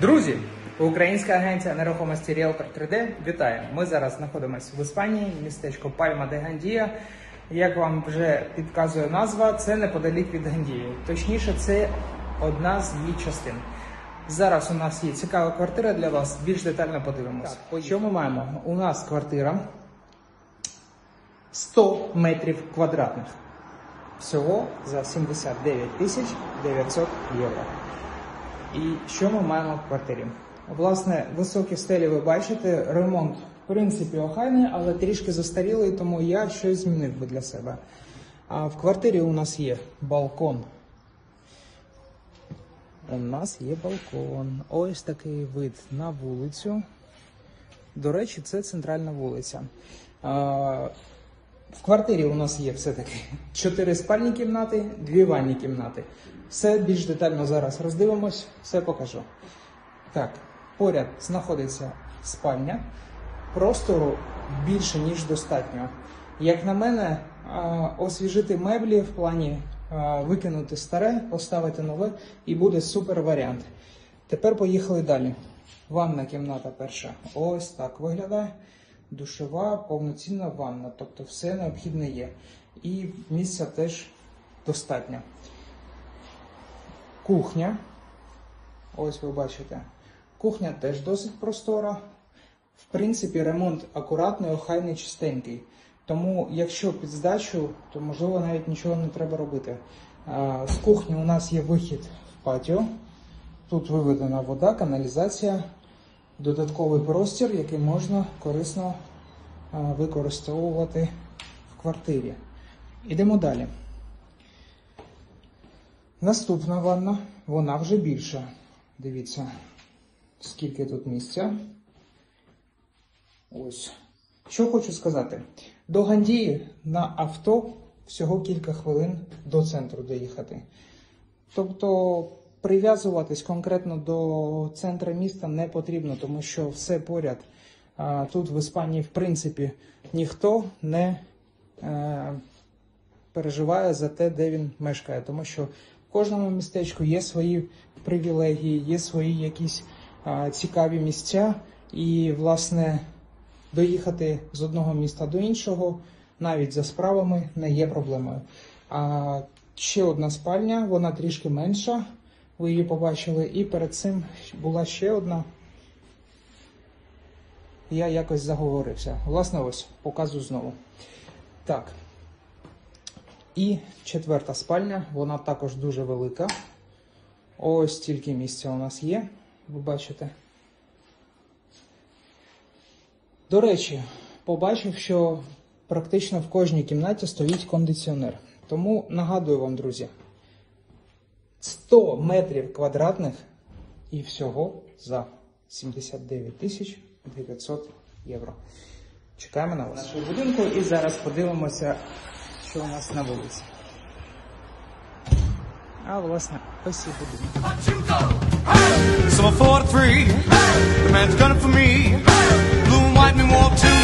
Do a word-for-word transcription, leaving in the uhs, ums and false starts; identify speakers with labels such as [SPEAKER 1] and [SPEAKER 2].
[SPEAKER 1] Друзі, українська агенція нерухомості Realtor три де вітає. Ми зараз знаходимося в Іспанії, містечко Пальма де Гандія. Як вам вже підказує назва, це неподалік від Гандії. Точніше, це одна з її частин. Зараз у нас є цікава квартира для вас, більш детально подивимося. Що ми маємо? У нас квартира сто метрів квадратних. Всього за сімдесят дев'ять тисяч дев'ятсот євро. І що ми маємо в квартирі? Власне, високі стелі ви бачите, ремонт в принципі охайний, але трішки застарілий, тому я щось змінив би для себе. А в квартирі у нас є балкон. У нас є балкон. Ось такий вид на вулицю. До речі, це центральна вулиця. В квартирі у нас є все-таки чотири спальні кімнати, дві ванні кімнати. Все більш детально зараз роздивимось, все покажу. Так, поряд знаходиться спальня. Простору більше, ніж достатньо. Як на мене, освіжити меблі в плані викинути старе, поставити нове і буде супер варіант. Тепер поїхали далі. Ванна кімната перша. Ось так виглядає. Душова, повноцінна ванна, тобто все необхідне є. І місця теж достатньо. Кухня. Ось ви бачите. Кухня теж досить простора. В принципі, ремонт акуратний, охайний, чистенький. Тому, якщо під здачу, то, можливо, навіть нічого не треба робити. З кухні у нас є вихід в патіо. Тут виведена вода, каналізація, додатковий простір, який можна корисно використовувати в квартирі. Ідемо далі. Наступна ванна, вона вже більша. Дивіться, скільки тут місця. Ось. Що хочу сказати. До Гандії на авто всього кілька хвилин до центру доїхати. Тобто прив'язуватись конкретно до центру міста не потрібно, тому що все поряд. А, тут в Іспанії, в принципі, ніхто не е, переживає за те, де він мешкає. Тому що в кожному містечку є свої привілегії, є свої якісь е, цікаві місця. І, власне, доїхати з одного міста до іншого, навіть за справами, не є проблемою. А ще одна спальня, вона трішки менша. Ви її побачили. І перед цим була ще одна. Я якось заговорився. Власне, ось, показую знову. Так. І четверта спальня, вона також дуже велика. Ось стільки місця у нас є, ви бачите. До речі, побачив, що практично в кожній кімнаті стоїть кондиціонер. Тому нагадую вам, друзі, сто метрів квадратних і всього за сімдесят дев'ять тисяч дев'ятсот євро. Чекаємо на вас. Нашого будинку і зараз подивимося, що у нас на вулиці. А, власне, ось і будинок.
[SPEAKER 2] So four to three, the man's gunning for me. Blue and white men walk to